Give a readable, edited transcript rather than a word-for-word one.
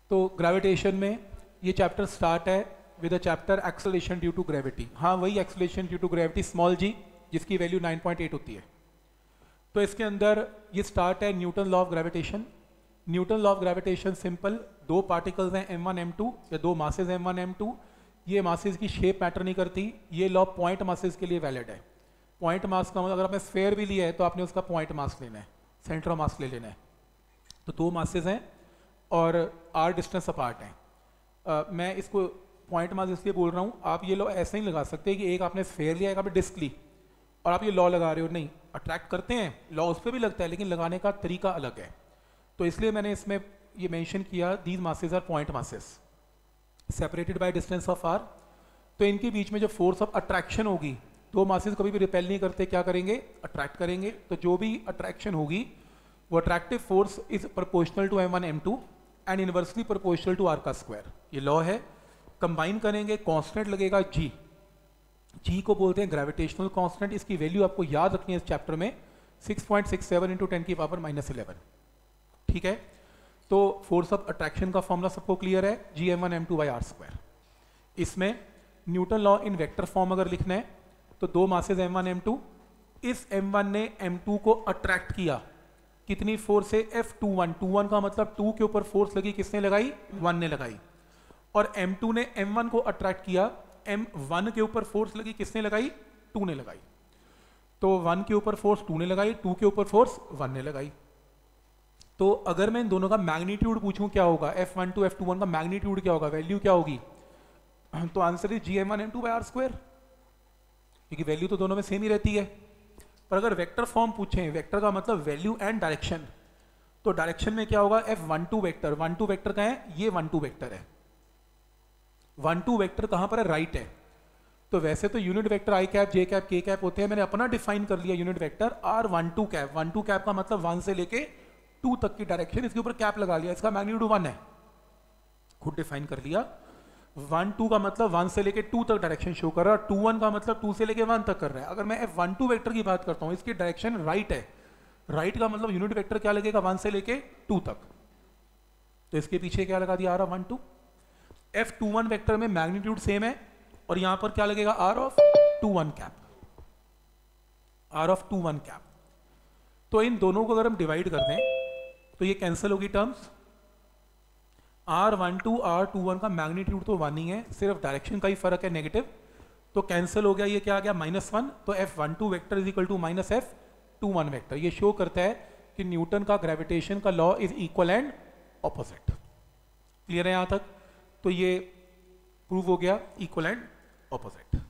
तो ग्रेविटेशन में ये चैप्टर स्टार्ट है with a chapter acceleration due to gravity. हाँ, वही acceleration due to gravity small g, जिसकी वैल्यू 9.8 होती है। तो इसके अंदर ये स्टार्ट है Newton law of gravitation. Newton law of gravitation simple, दो पार्टिकल्स हैं m1 m2 या दो मासेज m1 m2, ये मासेज की शेप मैटर नहीं करती। ये लॉ पॉइंट मासेज के लिए वैलिड है। पॉइंट मास का मतलब अगर आपने स्फेयर भी लिया है तो आपने उसका पॉइंट मास लेना है, सेंटर ऑफ मास ले लेना है। तो दो मासेज हैं और r डिस्टेंस अपार्ट हैं। मैं इसको पॉइंट मास इसलिए बोल रहा हूँ, आप ये लॉ ऐसे ही लगा सकते हैं कि एक आपने स्फेयर लिया, एक आपने डिस्क ली और आप ये लॉ लगा रहे हो। नहीं, अट्रैक्ट करते हैं, लॉ उस पर भी लगता है, लेकिन लगाने का तरीका अलग है। तो इसलिए मैंने इसमें ये मेंशन किया, these masses are point masses separated by distance of r। तो इनके बीच में जो फोर्स ऑफ अट्रैक्शन होगी, दो मासेज कभी भी रिपेल नहीं करते, क्या करेंगे, अट्रैक्ट करेंगे। तो जो भी अट्रैक्शन होगी वो attractive force is proportional to m1 m2 and inversely proportional to r का स्क्वायर। ये लॉ है। कंबाइन करेंगे, कांस्टेंट लगेगा g। g को बोलते हैं ग्रेविटेशनल कांस्टेंट। इसकी वैल्यू आपको याद रखनी है इस चैप्टर में, 6.67 इंटू 10 की पावर -11। ठीक है, तो फोर्स ऑफ अट्रैक्शन का फॉर्मूला सबको क्लियर है, gm1 m2 by r square. इसमें Newton law in vector form अगर लिखना है तो दो मासेज m1 m2, इस m1 ने m2 को अट्रैक्ट किया, कितनी फोर्स से, F21 का मतलब 2 के ऊपर फोर्स लगी, किसने लगाई, 1 ने लगाई। और m2 ने m1 को अट्रैक्ट किया, m1 के ऊपर फोर्स लगी, किसने लगाई, 2 ने लगाई। तो 1 के ऊपर फोर्स 2 ने लगाई, 2 के ऊपर फोर्स 1 ने लगाई। तो अगर मैं इन दोनों का मैग्नीट्यूड पूछूं क्या होगा, F12 F21 का मैग्नीट्यूड क्या होगा, वैल्यू क्या होगी, तो answer is gm1 m2 by r square, क्योंकि वैल्यू तो दोनों में सेम ही रहती है। पर अगर वेक्टर फॉर्म पूछें, वेक्टर का मतलब वैल्यू एंड डायरेक्शन, तो डायरेक्शन में क्या होगा, F12 वेक्टर, 12 वेक्टर का है, ये 12 वेक्टर है। 12 वेक्टर कहां पर है, राइट है। तो वैसे तो unit vector I cap, J cap, K cap होते हैं, मैंने अपना डिफाइन कर लिया unit vector R12 cap. 12 cap का मतलब 1 से लेके 2 तक की डायरेक्शन, इसके ऊपर कैप लगा लिया, इसका मैग्नीट्यूड 1 है, खुद डिफाइन कर लिया। 1-2 का मतलब 1 से लेके 2 तक डायरेक्शन शो कर रहा है, 2-1 का मतलब 2 से लेके 1 तक कर रहा है। अगर मैं F12 वेक्टर की बात करता हूं, इसकी डायरेक्शन राइट है, राइट का मतलब यूनिट वेक्टर क्या लगेगा, 1 से लेके 2 तक। तो इसके पीछे क्या लगा दिया, R12। F21 वेक्टर में मैग्नीट्यूड सेम है और यहां पर क्या लगेगा, R of 21 cap, R of 21 cap. तो इन दोनों को अगर हम डिवाइड कर दें तो ये कैंसिल होगी टर्म्स। R12 R21 का मैग्नीट्यूड तो 1 ही है, सिर्फ डायरेक्शन का ही फर्क है, नेगेटिव। तो कैंसिल हो गया, ये क्या आ गया, -1। तो F12 vector is equal to -F21 vector. ये शो करता है कि न्यूटन का ग्रेविटेशन का law is equal and opposite. Clear है यहां तक? तो ये प्रूव हो गया, इक्वल एंड ऑपोजिट।